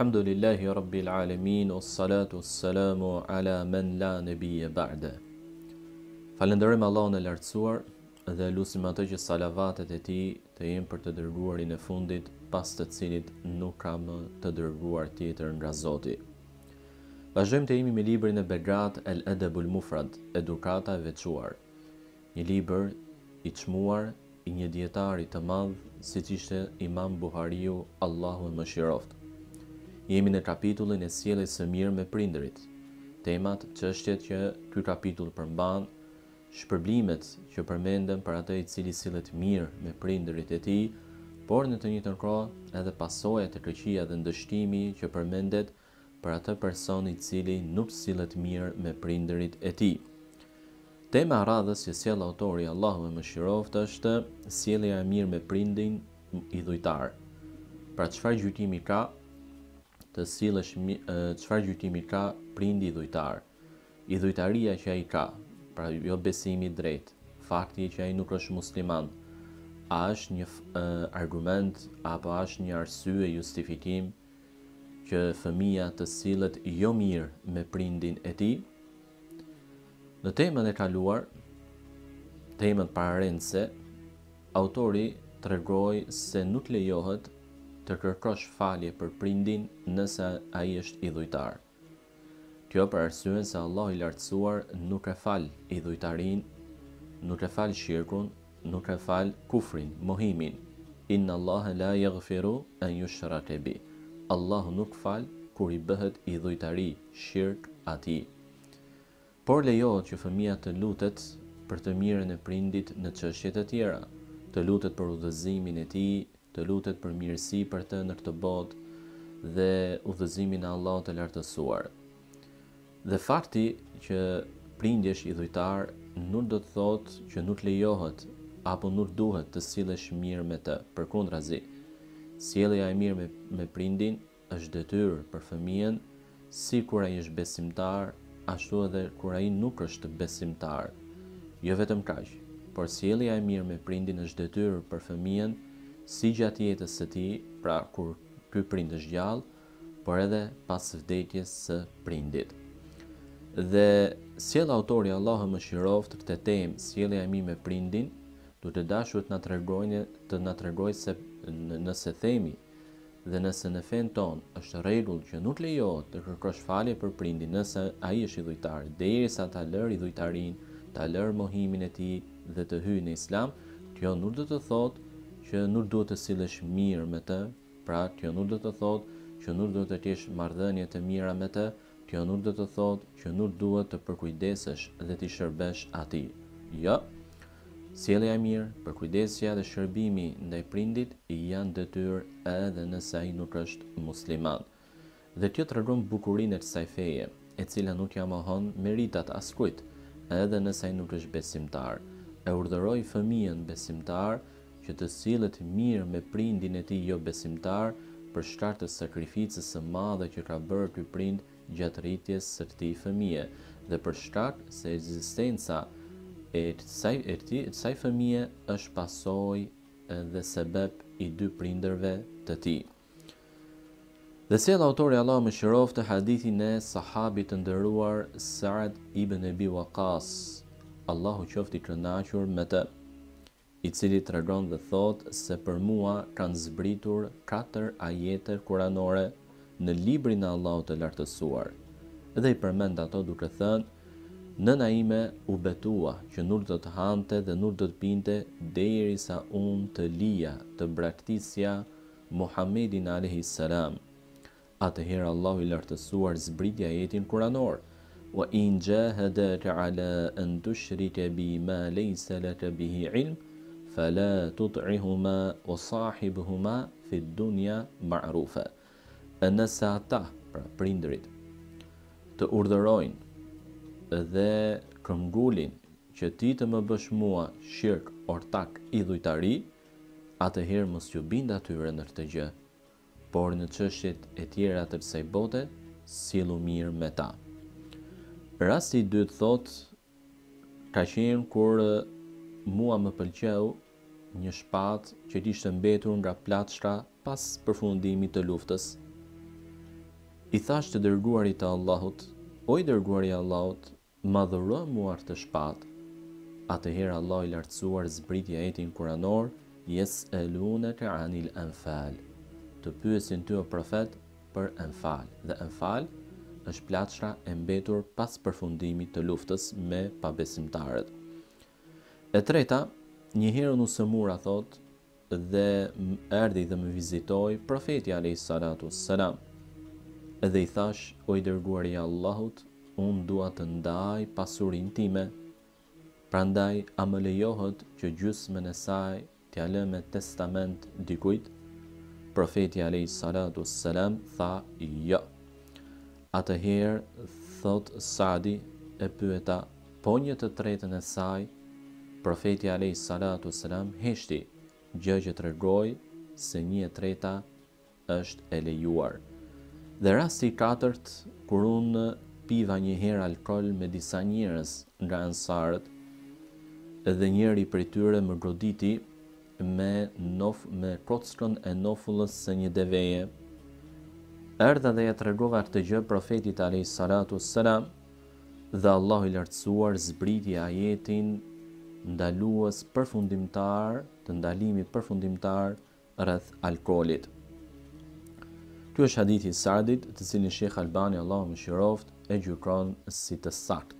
Alhamdulillahi Rabbil Alamin, o salatu salamu ala men la nebije ba'de. Falenderojmë Allahun e lartësuar dhe lutim atë që salavatet e tij të jenë për të dërguarin e fundit, pas të cilit nuk ka më të dërguar tjetër nga Zoti. Vazhdojmë të jemi me librin e Begat El Adabul Mufrad, Edukata e veçuar, një libër i çmuar i një dietari të madh, siç ishte Imam Buhariu, Allahu e mëshiroft. Jemi në kapitullin e sjelljes së mirë me prindërit. Temat, çështjet që ky kapitull përmban, shpërblimet që përmenden për atë i cili sillet mirë me prindërit e tij, por në të njëjtën kohë edhe pasojat e këqija dhe ndështimi që përmendet për atë person i cili nuk sillet mirë me prindërit e tij. Tema e radhës që sjell autori, Allahu e mëshiroft, është sjellja e mirë me prindin i dhujtar. Pra çfarë gjykimi ka të sillesh, çfarë gjykimi ka prindi i dhujtar? I dhujtaria që ai ka, pra jo besimi i drejtë, fakti që ai nuk është musliman, a është një argument apo është një arsye, justifikim që fëmia të sillet jo mirë me prindin e tij? Në temën e kaluar, temën pararense, autori tregoi se nuk lejohet të kërkosh falje për prindin nëse ai është i dhujtar. Kjo për arsyen se Allahu i lartësuar nuk e fal i dhujtarin, nuk e fal shirkun, nuk e fal kufrin, mohimin. Inna Allaha la yaghfiru an yushraka bi. Allahu nuk fal kur i bëhet i dhujtari, shirk atij. Por lejohet që fëmia të lutet për të mirën e prindit në çështje të tjera, të lutet për udhëzimin e tij, të lutet për mirësi për të në këtë botë dhe udhëzimin e Allahut të lartësuar. Dhe fakti që prindi është i dhujtar nuk do të thotë që nuk lejohet apo nuk duhet të sillesh mirë me të. Përkundrazi, sjellja e mirë me prindin është detyrë për fëmijën, si kur ai është besimtar, ashtu edhe kur ai nuk është besimtar. Jo vetëm kaq, por sjellja e mirë me prindin është detyrë për fëmijën, si gjatë jetës së tij, pra kur ky prind është gjallë, por edhe pas vdekjes së prindit. Dhe sjell autori, Allahu mëshiroft, këtë temë, sjellja e mirë me prindin, duke dashur të na tregojë se nëse themi dhe nëse në fen ton është rregull që nuk lejohet të kërkosh falje për prindin nëse ai është i dhujtar, derisa ta lër i dhujtarin, ta lër mohimin e tij dhe të hyjë në Islam, kjo nuk do të thotë që nuk duhet të sillesh mirë me të, pra kjo nuk do të thotë që nuk duhet të kesh marrëdhënie të mira me të, kjo nuk do të thotë që nuk duhet të përkujdesesh dhe të shërbesh atij. Jo. Sjellja e mirë, përkujdesja dhe shërbimi ndaj prindit janë detyrë edhe nëse ai nuk është musliman. Dhe kjo tregon bukurinë e kësaj feje, e cila nuk ja mohon meritat askujt, edhe nëse ai nuk është besimtar. E urdhëroi fëmijën besimtar që të sillet mirë me prindin e tij jo besimtar për shkak të sakrificës së madhe që ka bërë ky prind gjatë rritjes së këtij fëmie dhe për shkak se ekzistenca e kësaj fëmie është pasojë dhe sebeb i dy prindërve të tij. Dhe sjell autori, Allahu mëshiroft, hadithin e sahabit të nderuar Sa'd ibn Abi Waqqas, Allahu qoftë i kënaqur me të, i cili tregon dhe thot se për mua kanë zbritur 4 ajete kuranore në librin e Allahut të lartësuar, dhe i përmend ato duke thënë: nëna ime u betua që nuk do të hante dhe nuk do të pinte derisa unë të lija të braktisja Muhammedin a.s. Atëherë Allahu i lartësuar zbriti ajetin kuranor: wa in jahadaka ala an tushrika bi ma laysa laka bihi ilm fala tut'ihuma wa sahibhuma fi dunya ma'rufa. Nëse ata, pra prindërit, të urdhërojnë dhe këmbgulin që ti të më bësh mua shirk, ortak, i dhujtari, atëherë mos ju bind atyre në këtë gjë, por në çështjet e tjera të kësaj bote, sillu mirë me ta. Rasti i dytë thot, ka qenë kur mua më pëlqeu një shpatë që kishte mbetur nga plaçka pas përfundimit të luftës. I thash të dërguarit të Allahut: O i dërguari i Allahut, ma dhuro mua të shpatë. Atëherë Allah i lartësuar zbriti ajetin kuranor: Yes'alunaka 'anil anfal. Të pyesin ty o profet për Anfal. Dhe Anfal është plaçra e mbetur pas përfundimit të luftës me pabesimtarët. E treta, një herë unë sëmura thot, dhe erdhi dhe më vizitoi profeti alayhis salatu wassalam. Edhe i thash: O i dërguari i Allahut, unë dua të ndaj pasurinë time. Prandaj a më lejohet që gjysmën e saj t'ja lë me testament dikujt? Profeti alayhis salatu wassalam tha jo. Atëherë thot Saadi, e pyeta: po një të tretën e saj? Profeti alayhis salatu wassalam heshti, gjë që tregoi se një e treta është e lejuar. Dhe rasti i katërt, kur unë piva një herë alkol me disa njerëz nga ansarët, edhe njëri prej tyre më goditi me kockën e nofullës së një deveje. Erdha dhe ja tregova këtë gjë profetit alayhis salatu wassalam, dhe Allahu i lartësuar zbriti ajetin ndalues përfundimtar, të ndalimit përfundimtar rreth alkoolit. Ky është hadithi i Saadit, të cilin Sheikh Albani, Allahu mëshiroft, e gjykon si të saktë.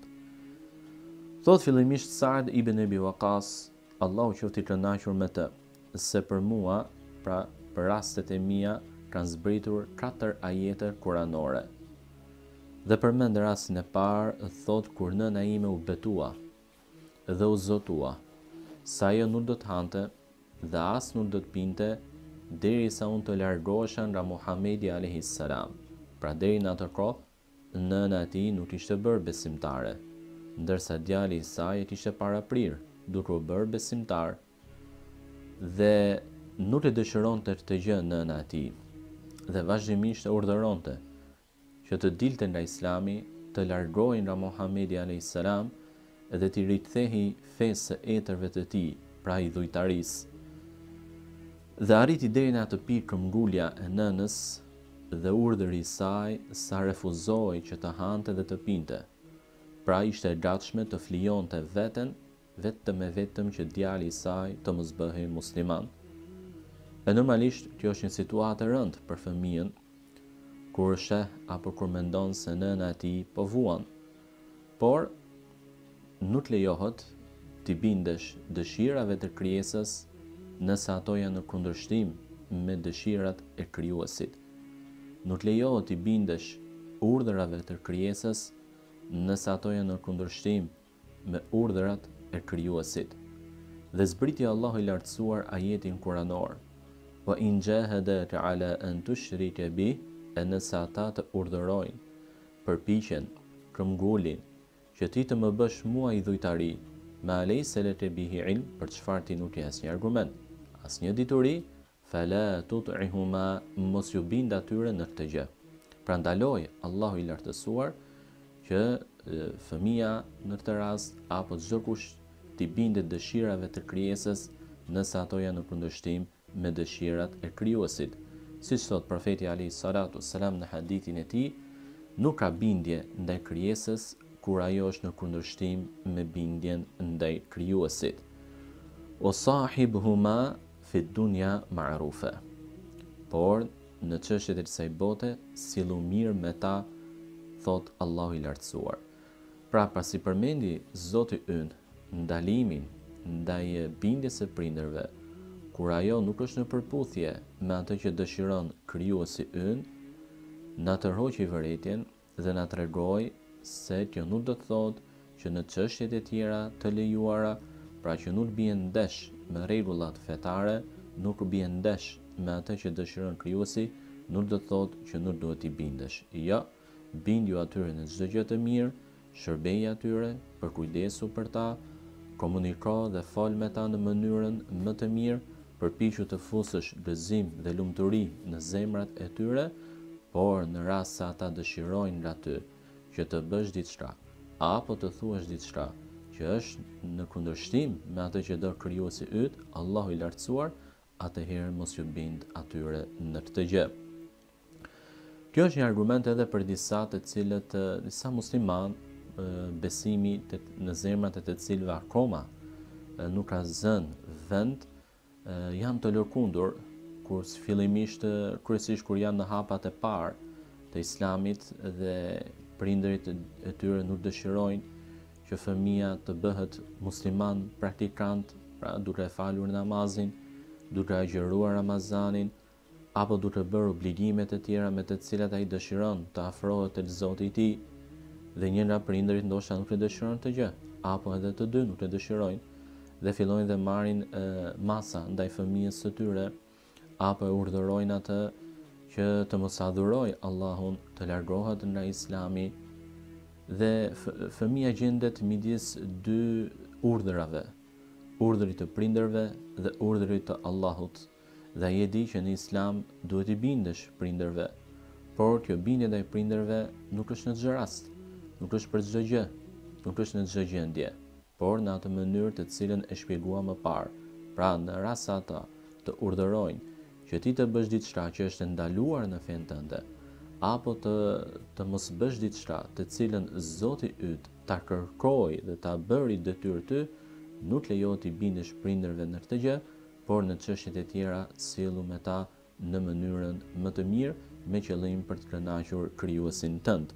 Thot fillimisht Saad ibn Abi Waqas, Allahu qoftë i kënaqur me të, se për mua, pra për rastet e mia, kanë zbritur 4 ajete kuranore. Dhe përmend rastin e parë, thot kur nëna ime u betua dhe u zotua, sa ajo nuk do të hante dhe as nuk do të pinte, derisa unë të largohesha nga Muhamedi alayhis salam. Pra deri në atë kohë, nëna e tij nuk ishte bërë besimtare, ndërsa djali i saj e kishte paraprir, duke u bërë besimtar, dhe nuk e dëshironte këtë gjë nëna e tij, dhe vazhdimisht e urdhëronte që të dilte nga Islami, të largohej nga Muhamedi alayhis salam, edhe t'i rikthehi fesë së etërve të tij, pra i dhujtarisë. Dhe arriti deri në atë pikë ngulja e nënës dhe urdhri i saj sa refuzoi që të hante dhe të pinte. Pra ishte e gatshme të flijonte veten vetëm që djali i saj të mos bëhej musliman. E normalisht kjo është një situatë e rëndë për fëmijën, kur sheh apo kur mendon se nëna e tij po vuan. Por nuk lejohet t'i bindesh dëshirave të krijesës nëse ato janë në kundërshtim me dëshirat e krijuesit. Nuk lejohet t'i bindesh urdhrave të krijesës nëse ato janë në kundërshtim me urdhrat e krijuesit. Dhe zbriti Allahu i lartësuar ajetin kuranor: Wa in jahadaka ala an tushrika bi, e nëse ata të urdhërojnë, përpiqen, këmbgulin, që ti të më bësh mua i dhujtari, ma laysa laka bihi ilm, për çfarë ti nuk ke asnjë argument, asnjë dituri, fala tut'ihuma, mos ju bind atyre në këtë gjë. Pra ndaloi Allahu i lartësuar që fëmia në këtë rast apo çdo kush t'i bindet dëshirave të krijesës nëse ato janë në kundërshtim me dëshirat e krijuesit. Siç thot profeti alayhis salatu wassalam në hadithin e tij, nuk ka bindje ndaj krijesës kur ajo është në kundërshtim me bindjen ndaj krijuesit. O sahibhuma fi dunya ma'rufa. Por në çështjet e kësaj bote, sillu mirë me ta, thot Allahu i lartësuar. Pra pasi përmendi Zoti ynë ndalimin ndaj bindjes së prindërve, kur ajo nuk është në përputhje me atë që dëshiron krijuesi ynë, na tërhoqi vërejtjen dhe na tregoi se kjo nuk do të thotë që në çështjet e tjera të lejuara, pra që nuk bien ndesh me rregullat fetare, nuk bien ndesh me atë që dëshiron krijuesi, nuk do të thotë që nuk duhet t'i bindesh. Jo, bindju atyre në çdo gjë të mirë, shërbej atyre, përkujdesu për ta, komuniko dhe fol me ta në mënyrën më të mirë, përpiqu të fusësh gëzim dhe lumturi në zemrat e tyre, por në rast se ata dëshirojnë nga ty që të bësh diçka, apo të thuash diçka që është në kundërshtim me atë që do krijuesi yt, Allahu i lartësuar, atëherë mos ju bind atyre në këtë gjë. Kjo është një argument edhe për disa të cilët disa musliman besimi në zemrat e të cilëve akoma nuk ka zënë vend janë të lërkundur kur fillimisht kryesisht kur janë në hapat e parë të islamit dhe prindërit e tyre nuk dëshirojnë që fëmia të bëhet musliman praktikant, pra duke falur namazin, duke agjëruar Ramazanin, apo duke bërë obligimet e tjera me të cilat ai dëshiron të afrohet tek Zoti i tij, dhe një nga prindërit ndoshta nuk e dëshiron të gjë, apo edhe të dy nuk e dëshirojnë dhe fillojnë dhe marrin masa ndaj fëmijës së tyre, apo e urdhërojnë atë që të mos adhurojë Allahun, të largohet nga Islami, dhe fëmia gjendet midis dy urdhrave, urdhrit të prindërve dhe urdhrit të Allahut. Dhe ai e di që në Islam duhet i bindesh prindërve, por kjo bindje ndaj prindërve nuk është në çdo rast, nuk është për çdo gjë, nuk është në çdo gjendje, por në atë mënyrë të cilën e shpjeguam më parë. Pra në rast se ata të urdhërojnë që ti të bësh diçka që është ndaluar në fen tënde, apo të mos bësh diçka të cilën Zoti yt ta kërkoi dhe ta bëri detyrë ty, nuk lejohet i bindesh prindërve në këtë gjë, por në çështjet e tjera sillu me ta në mënyrën më të mirë me qëllim për të kënaqur krijuesin tënd.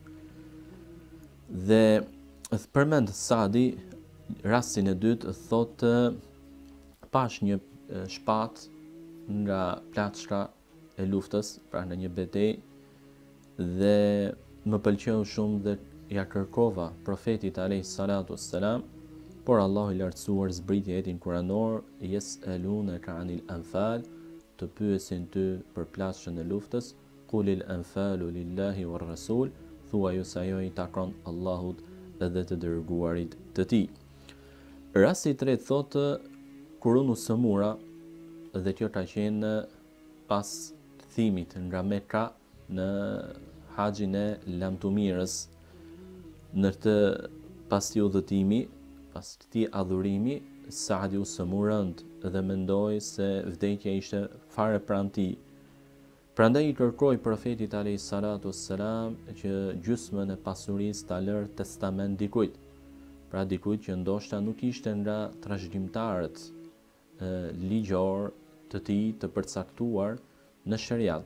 Dhe përmend Sadi rastin e dytë, thotë pash një shpatë nga plaçka e luftës, pra në një betejë, dhe më pëlqeu shumë dhe ja kërkova profetit alayhis salatu wassalam, por Allahu i lartësuar zbriti ajetin kuranor yes'alunaka 'anil anfal, të pyesin ty për plaçën e luftës, qulil anfalu lillahi war rasul, thuaju se ajo i takon Allahut edhe të dërguarit të tij. Rasti i tretë thotë kur unë sëmura, dhe kjo ka qenë pas thimit nga Mekka në haxhin e lamtumirës, në të pas të udhëtimi, pas këtij adhurimi, Saadi u sëmurënd dhe mendoi se vdekja ishte fare pranë tij. Prandaj i kërkoi profetit alayhis salatu wassalam që gjysmën e pasurisë ta lërë testament dikujt. Pra dikujt që ndoshta nuk ishte nga trashëgimtarët ligjor të tij të përcaktuar në shariat.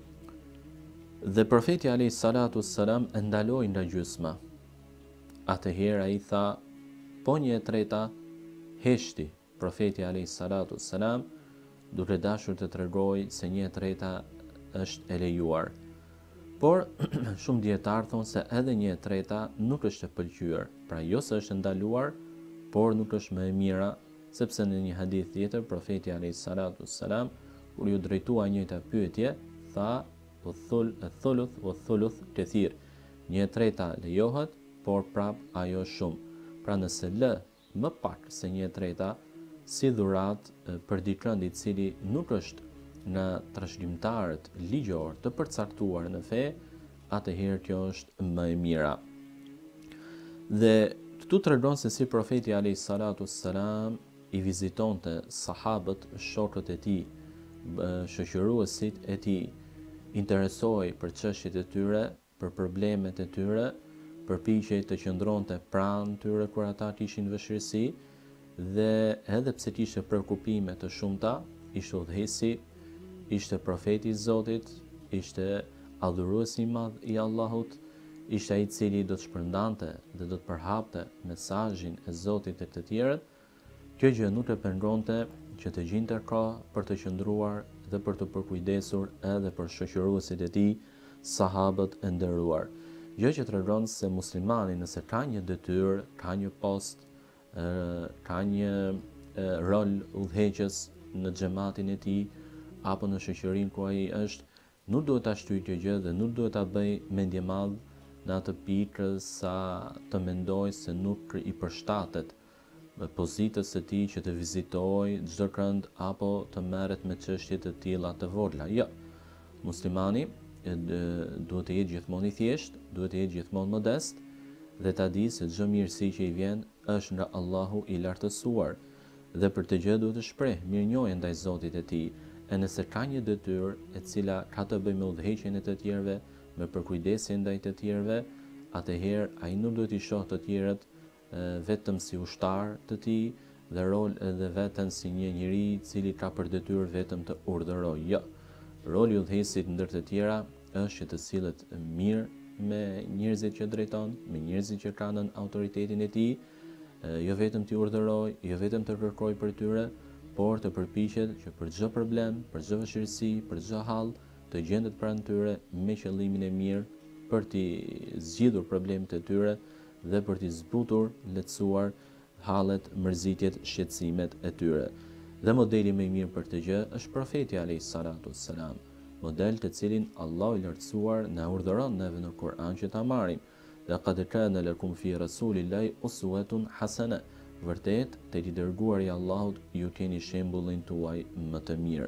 Dhe profeti alayhis salatu wassalam e ndaloi nga gjysma. Atëherë ai tha, po një e treta heshti profeti alayhis salatu wassalam, duke dashur të tregoj se një e treta është e lejuar. Por shumë dietar thonë se edhe një e treta nuk është e pëlqyer, pra jo se është ndaluar, por nuk është më e mira, sepse në një hadith tjetër profeti alayhis salatu wassalam, kur ju drejtua njëjta pyetje, tha thuluth wa thuluth kathir. Një e treta lejohet, por prap ajo shumë. Pra nëse lë më pak se një e treta si dhurat për dikën i cili nuk është nga trashëgimtarët ligjor të përcaktuar në fe, atëherë kjo është më e mira. Dhe këtu tregon se si profeti alayhis salatu wassalam i vizitonte sahabët, shokët e tij, shoqëruesit e tij, interesoi për çështjet e tyre, për problemet e tyre, përpiqej të qëndronte pranë tyre kur ata kishin vështirësi, dhe edhe pse kishte shqetësime të shumta, ishte udhëheci, ishte profeti i Zotit, ishte adhuruesi i madh i Allahut, ishte ai i cili do të shpërndante dhe do të përhapte mesazhin e Zotit tek të tjerët. Kjo gjë nuk e pengonte që të gjinte kohë për të qëndruar dhe për të përkujdesur edhe për shoqëruesit e tij, sahabët e nderuar. Gjë që tregon se muslimani nëse ka një detyrë, ka një post, ka një rol udhëheqës në xhamatin e tij apo në shoqërinë ku ai është, nuk duhet ta shtyjë kjo gjë dhe nuk duhet ta bëj mendje madh në atë pikë sa të mendoj se nuk i përshtatet pozitës së tij që të vizitojë çdo kënd apo të merret me çështje të tilla të vogla. Jo. Muslimani duhet të jetë gjithmonë i thjeshtë, duhet të jetë gjithmonë modest dhe ta di se çdo mirësi që i vjen është nga Allahu i lartësuar dhe për të gjë duhet të shpreh mirënjohje ndaj Zotit e tij. E nëse ka një detyrë e cila ka të bëjë me udhëheqjen e të tjerëve, me përkujdesje ndaj të tjerëve, atëherë ai nuk duhet i shohë të tjerët vetëm si ushtar të tij dhe dhe vetëm si një njeri i cili ka për detyrë vetëm të urdhërojë. Jo. Roli i udhëheqësit ndër të tjera është që të sillet mirë me njerëzit që drejton, me njerëzit që kanë autoritetin e tij, jo vetëm t'i urdhërojë, jo vetëm të kërkojë për tyre, por të përpiqet që për çdo problem, për çdo vështirësi, për çdo hall, të gjendet pranë tyre me qëllimin e mirë për t'i zgjidhur problemet e tyre dhe për t'i zbutur, lehtësuar hallet, mërzitjet, shqetësimet e tyre. Dhe modeli më i mirë për të gjë është profeti alayhis salatu wassalam, model të cilin Allahu i lartësuar na urdhëron neve në Kur'an që ta marrim. Laqad kana lakum fi rasulillahi uswatun hasana. Vërtet, te i dërguari i Allahut ju keni shembullin tuaj më të mirë.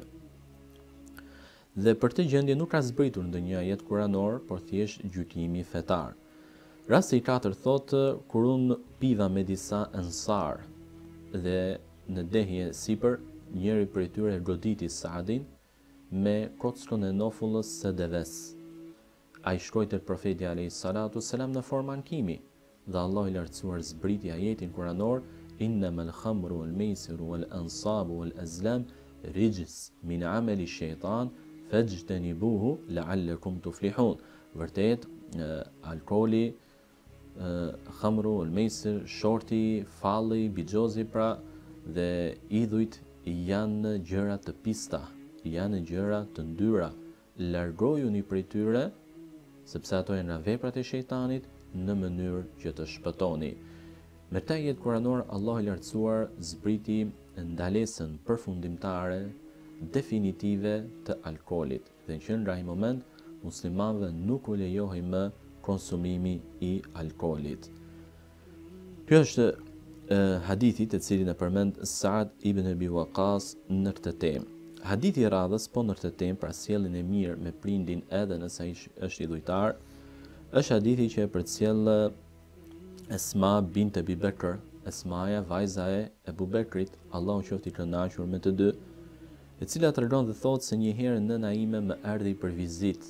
Dhe për të gjendje nuk ka zbritur ndonjë ajet kuranor, por thjesht gjykimi fetar. Rasti i katërt thotë, kur unë piva me disa ensar dhe në dehje sipër, njëri prej tyre goditi Saadin me kockën e nofullës së deves. Ai shkoi te profeti alayhis salatu wassalam në formë ankimi, dhe Allahu i lartësuar zbriti ajetin kuranor, إنما الخمر والميسر والأنصاب والأزلام رجس من عمل الشيطان فاجتنبوه لعلكم تفلحون. Vërtet, alkooli, khamru, al-meisir, shorti, falli, bixhozi pra dhe idhujt janë gjëra të pista, janë gjëra të ndyra. Largojuni prej tyre, sepse ato janë veprat e shejtanit në mënyrë që të shpëtoni. Me këtë ajet kuranor, Allahu i lartësuar zbriti ndalesën përfundimtare definitive të alkoolit dhe që në ai moment muslimanëve nuk u lejohej më konsumimi i alkoolit. Kjo është hadithi të cilin e përmend Saad ibn Abi Waqqas në këtë temë. Hadithi i radhës po në këtë temë, pra sjelljen e mirë me prindin edhe nëse ai është i dhujtar, është hadithi që e përcjell Esma bint Abi Bekr, Esmaja, vajza e Ebu Bekrit, Allahu qoftë i kënaqur me të dy, e cila tregon dhe thotë se një herë nëna ime më erdhi për vizitë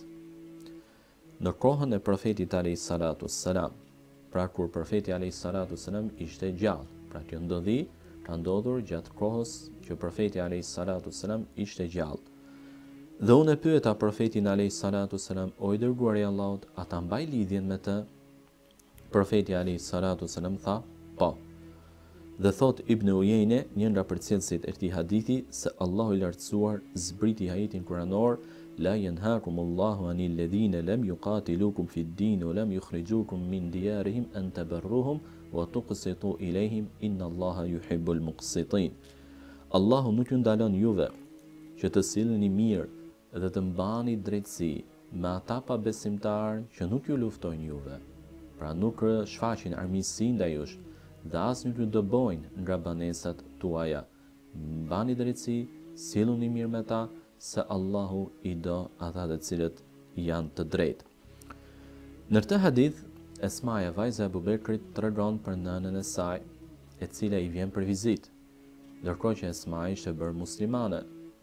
në kohën e profetit alayhis salatu wassalam, pra kur profeti alayhis salatu wassalam ishte gjallë. Pra kjo ka ndodhur gjatë kohës që profeti alayhis salatu wassalam ishte gjallë. Dhe unë e pyeta profetin alayhis salatu wassalam, o i dërguari i Allahut, a ta mbaj lidhjen me të? Profeti alayhis salatu wassalam tha, po. Dhe thot Ibn Ujejne, një nga përcjellësit e këtij hadithi, se Allahu i lartësuar zbriti ajetin kuranor, la yanhaakumullahu anil ladhina lam yuqatilukum fid din wa lam yukhrijukum min diyarihim an tabarruhum wa tuqsitu ilayhim inna Allaha yuhibbul muqsitin. Allahu nuk ju ndalon juve që të sillni mirë dhe të mbani drejtësi me ata pa besimtar që nuk ju luftojnë juve. Pra nuk shfaqin armiqësi ndaj jush dhe as nuk ju dëbojnë nga banesat tuaja. Mbani drejtësi, silluni mirë me ta, se Allahu i do ata të cilët janë të drejtë. Në këtë hadith, Esmaja, vajza e Abu Bekrit, tregon për nënën e saj, e cila i vjen për vizitë, ndërkohë që Esmaja ishte bërë muslimane,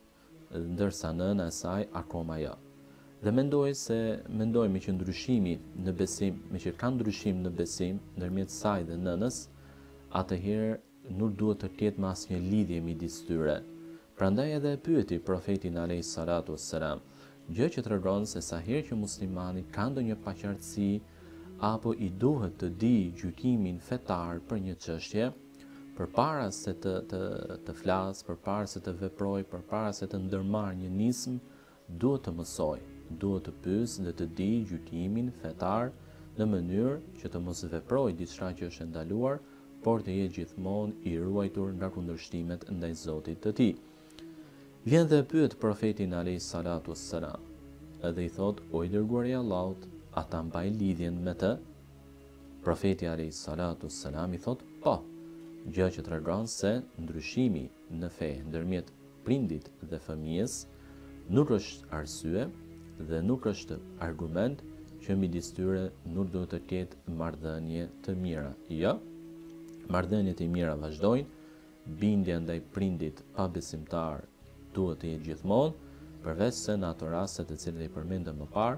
ndërsa nëna e saj akoma jo. Dhe mendoj me që ndryshimi në besim, me që ka ndryshim në besim ndërmjet saj dhe nënës, atëherë nuk duhet të ketë më asnjë lidhje midis tyre. Prandaj edhe e pyeti profetin alayhis salatu wassalam, gjë që tregon se sa herë që muslimani ka ndonjë paqartësi apo i duhet të di gjykimin fetar për një çështje, përpara se të flasë, përpara se të veprojë, përpara se të ndërmarrë një nismë, duhet të mësojë. Duhet të pyesë dhe të di gjykimin fetar në mënyrë që të mos veprojë diçka që është ndaluar, por të jetë gjithmonë i ruajtur nga kundërshtimet ndaj Zotit të tij. Vjen dhe pyet profetin alayhis salatu wassalam, edhe i thot, o i dërguari i Allahut, a ta mbaj lidhjen me të? Profeti alayhis salatu wassalam i thot, po, gjë që tregon se ndryshimi në fe ndërmjet prindit dhe fëmijës nuk është arsye dhe nuk është argument që midis tyre nuk duhet të ketë marrëdhënie të mira. Jo, marrëdhëniet e mira vazhdojnë, bindja ndaj prindit pa besimtar duhet të jetë gjithmonë, përveç se në ato raste të cilat i përmendëm më parë,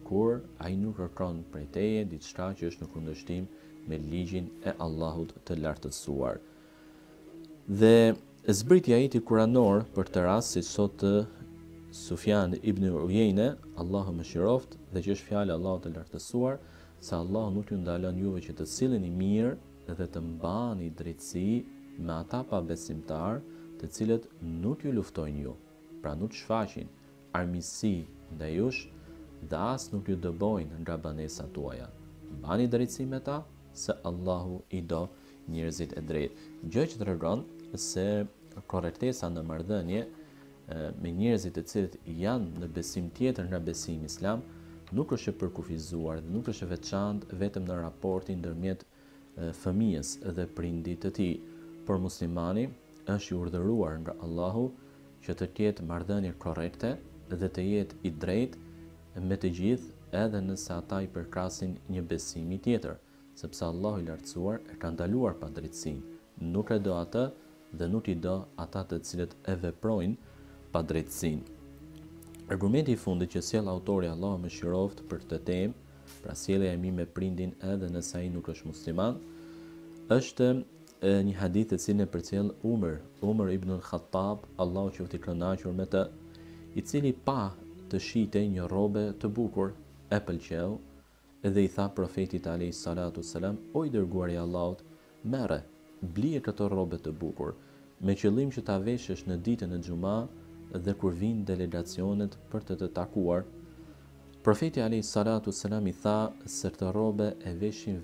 kur ai nuk kërkon prej teje diçka që është në kundërshtim me ligjin e Allahut të lartësuar. Dhe zbritja e tij kuranor për të rast si sot Sufjan ibn Uyeyne, Allahu mëshiroft, dhe që është fjalë Allahut të lartësuar, se Allahu nuk ju ndalon juve që të silleni mirë dhe të mbani drejtësi me ata pabesimtar, të cilët nuk ju luftojnë ju, pra nuk shfaqin armiqësi ndaj jush dhe as nuk ju dëbojnë nga banesat tuaja. Mbani drejtësi me ta, se Allahu i do njerëzit e drejtë. Gjë që tregon se korrektesa në marrëdhënie me njerëzit të cilët janë në besim tjetër nga besimi islam nuk është e përkufizuar dhe nuk është e veçantë vetëm në raportin ndërmjet fëmijës dhe prindit të tij, por muslimani është i urdhëruar nga Allahu që të ketë marrëdhënie korrekte dhe të jetë i drejtë me të gjithë edhe nëse ata i përkrasin një besimi tjetër, sepse Allahu i lartësuar e ka ndaluar padrejtësinë, nuk e do atë dhe nuk i do ata të cilët e veprojnë padrejtësinë. Argumenti i fundit që sjell autori, Allahu mëshiroft, për këtë temë, pra sjellja e mirë me prindin edhe nëse ai nuk është musliman, është një hadith të cilin e përcjell Umar ibn al-Khattab, Allahu qoftë i kënaqur me të, i cili pa të shitej një rrobe të bukur, e pëlqeu dhe i tha profetit alayhis salatu selam: "O i dërguari i Allahut, merre, blije këtë rrobe të bukur, me qëllim që ta veshësh në ditën e xuma dhe kur vinë delegacionet për të takuar." Profeti alayhis salatu selam i tha se këtë rrobe e veshin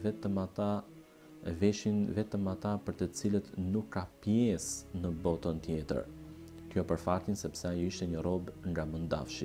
vetëm ata për të cilët nuk ka pjesë në botën tjetër. Kjo për faktin sepse ai ishte një rob nga mëndafshi.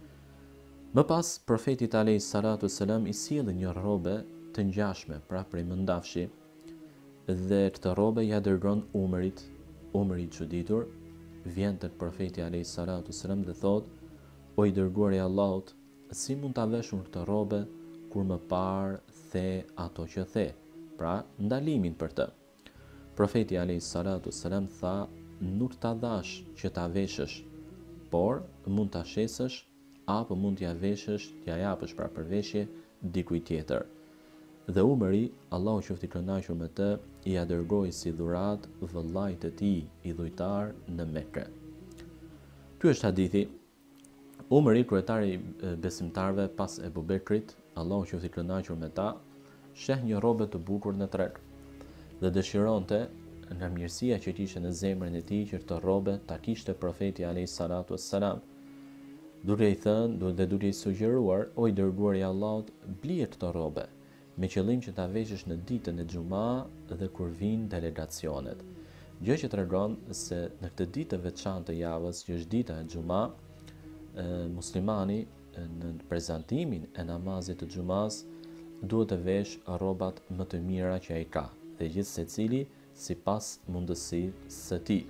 Më pas, profetit alayhis salatu selam i sjellë një rrobe të ngjashme, pra prej mëndafshi, dhe këtë rrobe ja dërgon Umarit. Umari i çuditur vjen tek profeti alayhis salatu selam dhe thot: "O i dërguari i Allahut, si mund ta vesh unë këtë rrobe kur më parë the ato që the?" Pra, ndalimin për të. Profeti alayhis salatu selam tha: "Nuk ta dash që ta veshësh, por mund ta shesësh apo mund t'ja veshësh, t'ja japësh pra për veshje dikujt tjetër." Dhe Umari, Allahu qoftë i kënaqur me të, i ia dërgoi si dhuratë vëllait të tij i dhujtar në Mekë. Ky është hadithi. Umari, kryetari i besimtarëve pas Ebu Bekrit, Allahu qoftë i kënaqur me ta, sheh një rrobe të bukur në treg dhe dëshironte nga mirësia që kishte në zemrën e tij që këtë rrobe ta kishte profeti alayhis salatu wassalam, duke i thënë dhe duke i sugjeruar: "O i dërguari i Allahut, blije këtë rrobe me qëllim që ta veshësh në ditën e xuma dhe kur vinë delegacionet." Gjë që tregon se në këtë ditë të veçantë të javës, që është dita e xuma, muslimani në prezantimin e namazit të xumas duhet të vesh rrobat më të mira që ai ka, dhe gjithë secili sipas mundësisë së tij.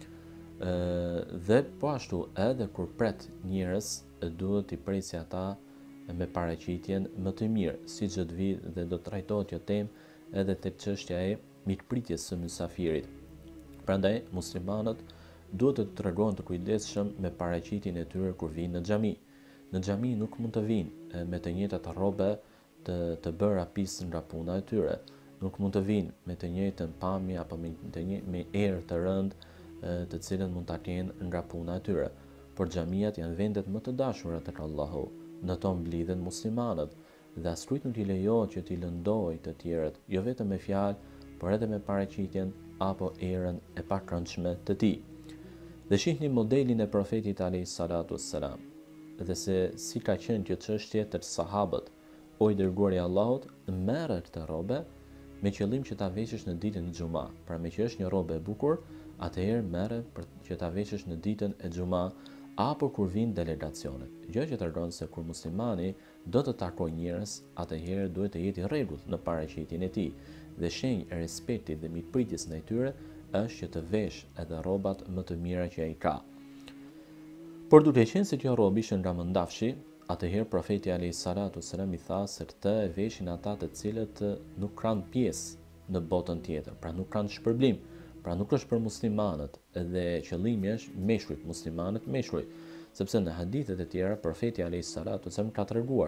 Dhe po ashtu edhe kur pret njerëz duhet i presi ata me paraqitjen më të mirë, siç do të vi dhe do të trajtohet kjo temë edhe tek çështja e mikpritjes së mysafirit. Prandaj muslimanët duhet të tregojnë të kujdesshëm me paraqitjen e tyre kur vinë në xhami. Në xhami nuk mund të vinë me të njëjtat rrobe të bëra pis nga puna e tyre. Nuk mund të vinë me të njëjtën pamje apo me erë të rëndë të cilën mund ta kenë nga puna e tyre. Por xhamiat janë vendet më të dashura tek Allahu. Në to mblidhen muslimanët dhe askujt nuk i lejohet që t'i lëndojë të tjerët, jo vetëm me fjalë, por edhe me paraqitjen apo erën e pakëndshme të tij. Dhe shihni modelin e profetit alayhis salatu wassalam, dhe se si ka qenë kjo çështje tek sahabët. O i dërguari i Allahut, merre këtë rrobe me qëllim që ta veshësh në ditën e xuma. Pra me që është një rrobe e bukur, atëherë merre për që ta veshësh në ditën e xuma apo kur vinë delegacionet. Gjë që tregon se kur muslimani do të takojë njerëz, atëherë duhet të jetë i rregullt në paraqitjen e tij. Dhe shenjë e respektit dhe mikpritjes ndaj tyre është që të vesh edhe rrobat më të mira që ai ka. Por duke qenë se kjo rrobë ishte nga mëndafshi, atëherë profeti alayhis salatu selam i tha se këtë e veshin ata të cilët nuk kanë pjesë në botën tjetër, pra nuk kanë shpërblim, pra nuk është për muslimanët, dhe qëllimi është meshkujt, muslimanët meshkuj, sepse në hadithet e tjera profeti alayhis salatu selam ka treguar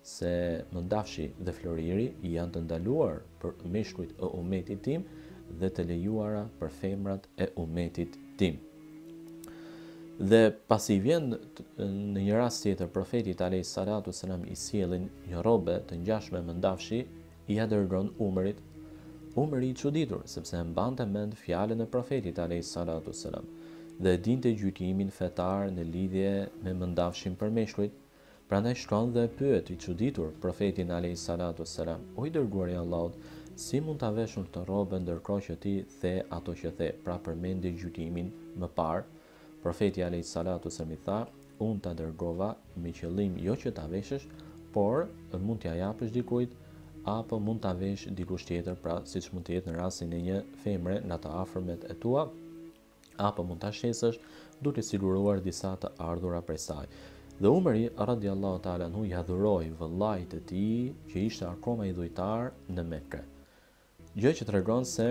se mëndafshi dhe floriri janë të ndaluar për meshkujt e umetit tim dhe të lejuara për femrat e umetit tim. Dhe pasi vjen në një rast tjetër profetit alayhis salatu selam i sjellin një robe të ngjashme me ndafshi, i ja dërgon Umrit. Umri i çuditur sepse e mbante mend fjalën e profetit alayhis salatu selam dhe dinte gjykimin fetar në lidhje me mëndafshin për meshkujt. Prandaj shkon dhe pyet i çuditur profetin alayhis salatu selam: "O i dërguari i Allahut, si mund ta veshun këtë robë ndërkohë që ti the ato që the?" Pra përmendi gjykimin më parë. Profeti alayhis salatu selam i tha: "Unë ta dërgova me qëllim jo që ta veshësh, por mund t'ja japësh dikujt apo mund ta vesh dikush tjetër, pra siç mund të jetë në rastin e një femre nga të afërmet e tua, apo mund ta shesësh duke siguruar disa të ardhura prej saj." Dhe Umri radiallahu ta'ala anhu ja dhuroi vëllait të tij që ishte akoma i dhujtar në Mekë. Gjë që tregon se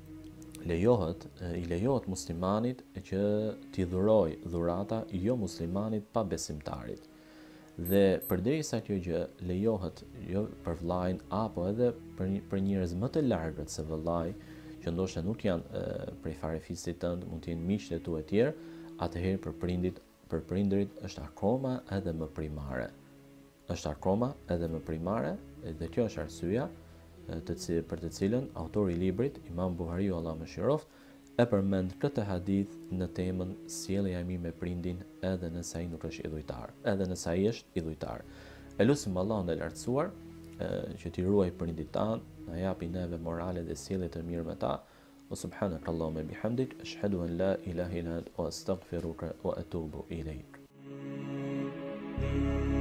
i lejohet muslimanit që t'i dhuroj dhurata jo muslimanit pa besimtarit. Dhe përderisa kjo gjë lejohet jo për vllajin apo edhe për njerëz më të largët se vëllai, që ndoshta nuk janë prej farefisit tënd, mund të jenë miqtë e tu e tjerë, atëherë për prindërit është akoma edhe më primare. Është akoma edhe më primare, dhe kjo është arsyeja për të cilën autori i librit, Imam Buhariu Allah mëshiroft, e përmend këtë hadith në temën sjellja e mirë me prindin edhe nëse ai nuk është i dhujtar, edhe nëse ai është i dhujtar. Elusim Allahun e lartësuar që t'i ruaj prindit tanë, na japi neve morale dhe sjellje të mirë me ta. Wa subhanaka Allahumma bihamdik, ashhadu an la ilaha illa anta, wa astaghfiruka wa atubu ilaik.